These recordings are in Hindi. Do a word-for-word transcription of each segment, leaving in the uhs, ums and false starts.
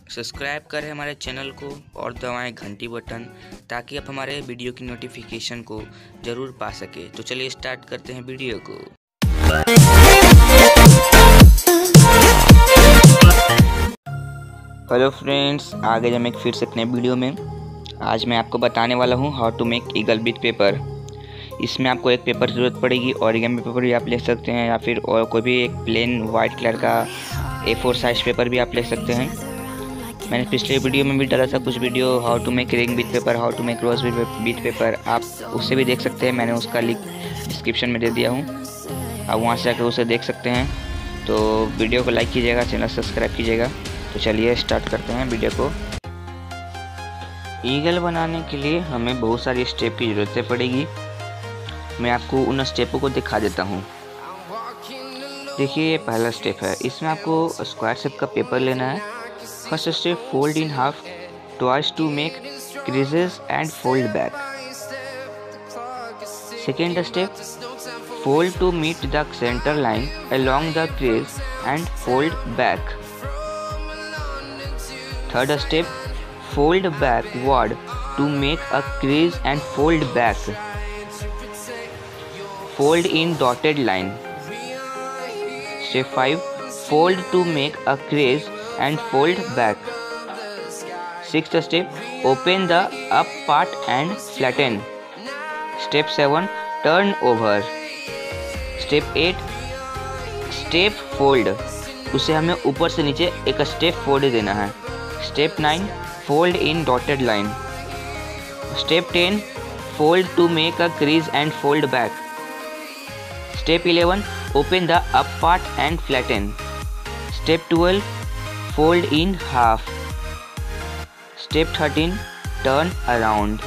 सब्सक्राइब करें हमारे चैनल को और दबाएं घंटी बटन ताकि आप हमारे वीडियो की नोटिफिकेशन को ज़रूर पा सके। तो चलिए स्टार्ट करते हैं वीडियो को। हेलो फ्रेंड्स, आ गए हम एक फिर से अपने वीडियो में। आज मैं आपको बताने वाला हूँ how to make eagle with paper. इसमें आपको एक पेपर ज़रूरत पड़ेगी, ओरिगामी पेपर भी आप ले सकते हैं या फिर और कोई भी एक प्लेन वाइट कलर का ए फोर साइज पेपर भी आप ले सकते हैं। मैंने पिछले वीडियो में भी डाला था कुछ video how to make ring with paper, how to make rose with paper, आप उससे भी देख सकते हैं। मैंने उसका लिंक डिस्क्रिप्शन में दे दिया हूँ, आप वहाँ से आकर उसे देख सकते हैं। तो वीडियो को लाइक कीजिएगा, चैनल सब्सक्राइब कीजिएगा। तो चलिए स्टार्ट करते हैं वीडियो को। ईगल बनाने के लिए हमें बहुत सारी स्टेप की ज़रूरत पड़ेगी। मैं आपको उन स्टेपों को दिखा देता हूँ। देखिए, ये पहला स्टेप है। इसमें आपको स्क्वायर शेप का पेपर लेना है। First step, fold in half twice to make creases and fold back. Second step, fold to meet the center line along the crease and fold back. Third step, fold backward to make a crease and fold back. Fold in dotted line. Step five, fold to make a crease and fold back. Sixth step, open the up part and flatten. Step seven, turn over. Step eight, step fold, उसे हमें ऊपर से नीचे एक स्टेप फोल्ड देना है। Step nine, fold in dotted line. Step ten, fold to make a crease and fold back. Step eleven, open the up part and flatten. Step twelve, fold in half. Step thirteen, turn around.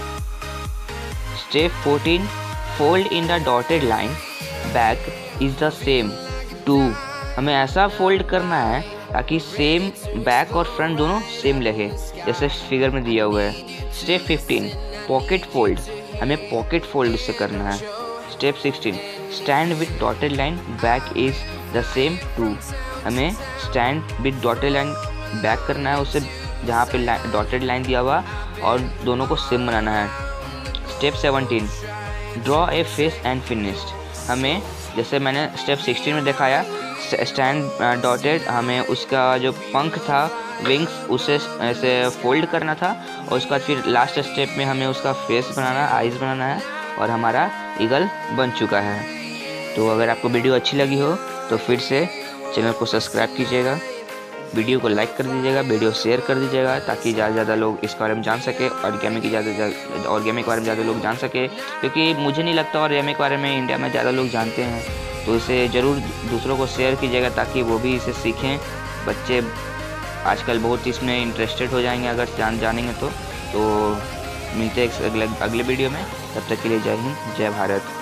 Step fourteen, fold in the dotted line. Back is the same too, हमें ऐसा फोल्ड करना है ताकि सेम बैक और फ्रंट दोनों सेम लगे, जैसे फिगर में दिया हुआ है। स्टेप फिफ्टीन, पॉकेट फोल्ड, हमें पॉकेट फोल्ड से करना है। Step sixteen, stand with dotted line, back is the same too, हमें stand with dotted line back करना है, उससे जहाँ पे डॉटेड लाइन दिया हुआ और दोनों को सेम बनाना है। Step seventeen, draw a face and finished, हमें जैसे मैंने स्टेप सिक्सटीन में दिखाया, स्टैंड डॉटेड, हमें उसका जो पंख था, विंग्स, उसे ऐसे फोल्ड करना था और उसके बाद फिर लास्ट स्टेप में हमें उसका फेस बनाना, आइज़ बनाना है और हमारा ईगल बन चुका है। तो अगर आपको वीडियो अच्छी लगी हो तो फिर से चैनल को सब्सक्राइब कीजिएगा, वीडियो को लाइक कर दीजिएगा, वीडियो शेयर कर दीजिएगा ताकि ज़्यादा से ज़्यादा लोग इस बारे में जान सके, ऑरिगामी की ज़्यादा ऑरिगामी के बारे में ज़्यादा लोग जान सके, क्योंकि मुझे नहीं लगता ऑरिगामी के बारे में इंडिया में ज़्यादा लोग जानते हैं। तो इसे ज़रूर दूसरों को शेयर कीजिएगा ताकि वो भी इसे सीखें। बच्चे आजकल बहुत इसमें इंटरेस्टेड हो जाएंगे अगर जान जानेंगे तो। तो मिलते हैं अगले अगले वीडियो में, तब तक के लिए जय हिंद, जय भारत।